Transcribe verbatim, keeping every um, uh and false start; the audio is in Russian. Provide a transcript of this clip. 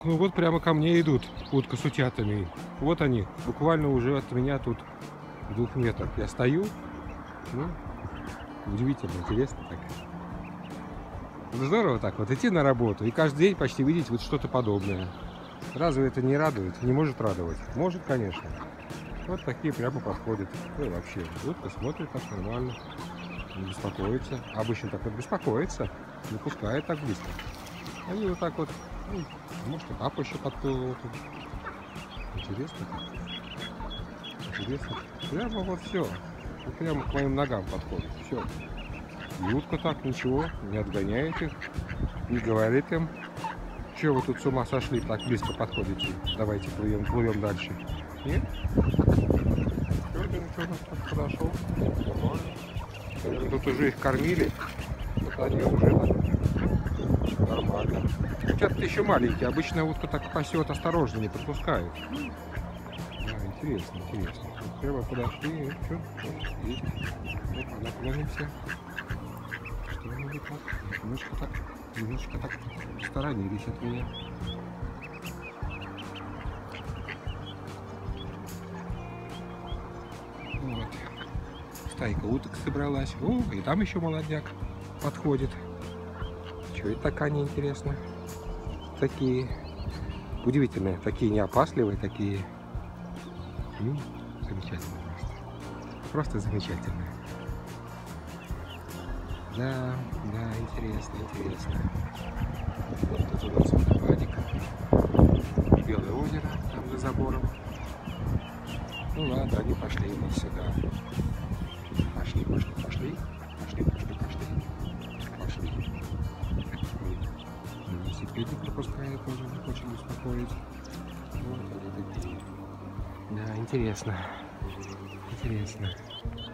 Ну вот прямо ко мне идут утка с утятами. Вот они, буквально уже от меня тут в двух метрах. Я стою. Ну, удивительно, интересно так. Здорово так вот идти на работу и каждый день почти видеть вот что-то подобное. Разве это не радует? Не может радовать? Может, конечно. Вот такие прямо подходят. Ну и вообще, утка смотрит так нормально. Не беспокоится. Обычно так вот беспокоится. Не пускает так близко. Они вот так вот, ну, может и папа еще подплыл. Интересно как. Интересно. Прямо вот все. Прямо к моим ногам подходит. Все. И утка так ничего, не отгоняет их, не говорит им, что вы тут с ума сошли, так близко подходите, давайте плывем, плывем дальше. Нет? Все, подошел. Нормально. Тут уже их кормили, вот они уже так нормально. Утята еще маленькие, обычно утка так пасет осторожно, не подпускают. Да, интересно, интересно. Вот прямо подошли, и что? Вот, есть. Вот, наклонимся. Что-нибудь так, немножко так, немножко так сторонились от меня. Вот. Стайка уток собралась. О, и там еще молодняк подходит. Что это так они, интересно? Такие удивительные, такие неопасливые, такие. Ну, замечательно просто. Просто замечательно. Да, да, интересно, интересно. Вот тут у нас водопадик. Белое озеро, там за забором. Ну ладно, они пошли у нас сюда. Пошли, пошли, пошли. Пошли, пошли, пошли. Пошли. Велосипедик пропускает, тоже не хочет беспокоить. Вот они такие. Да, интересно. Интересно.